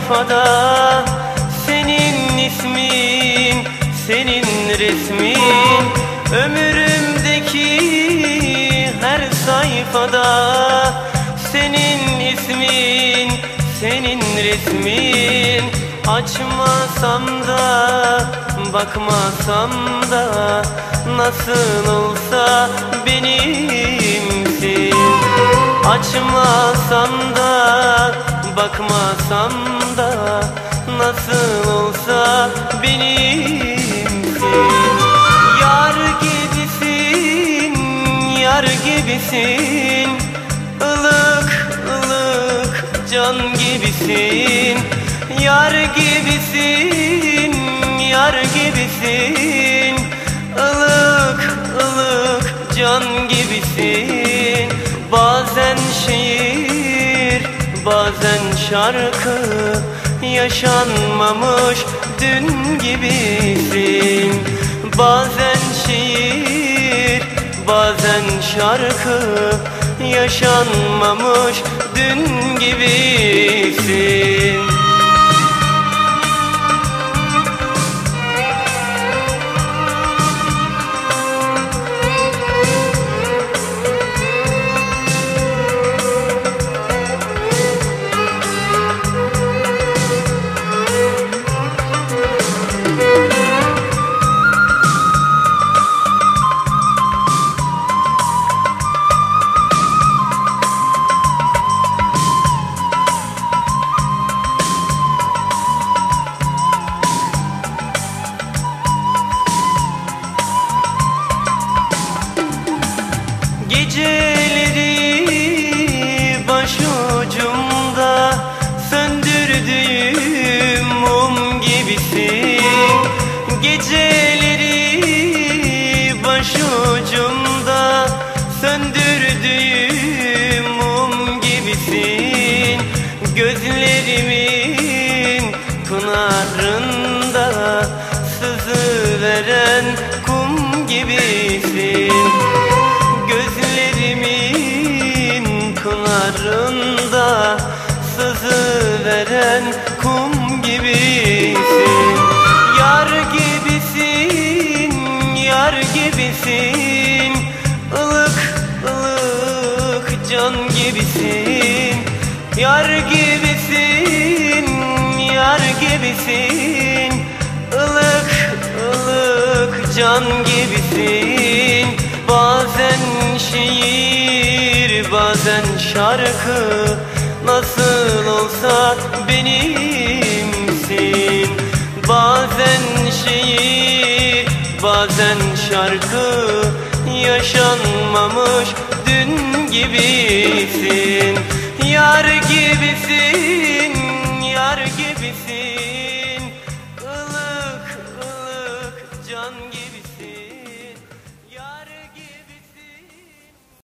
sayfada senin ismin, senin resmin. Ömrümdeki her sayfada senin ismin, senin resmin. Açmasam da, bakmasam da, nasıl olsa benimsin. Açmasam da, bakmasam da, nasıl olsa benimsin. Yar gibisin, yar gibisin, ılık ılık can gibisin. Yar gibisin, yar gibisin, ılık ılık can gibisin. Bazen şiir, bazen şarkı, yaşanmamış dün gibisin. Bazen şiir, bazen şarkı, yaşanmamış dün gibisin. Geceleri başucumda söndürdüğüm mum gibisin. Geceleri başucumda söndürdüğüm mum gibisin. Gözlerimin pınarında sızıveren kum gibisin. Gözlerimin pınarında sızıveren kum gibisin. Yar gibisin, yar gibisin, ılık ılık can gibisin. Yar gibisin, yar gibisin, ılık ılık can gibisin. Bazen şiir, bazen şarkı, nasıl olsa benimsin. Bazen şiir, bazen şarkı, yaşanmamış dün gibisin. Yar gibisin, yar gibisin,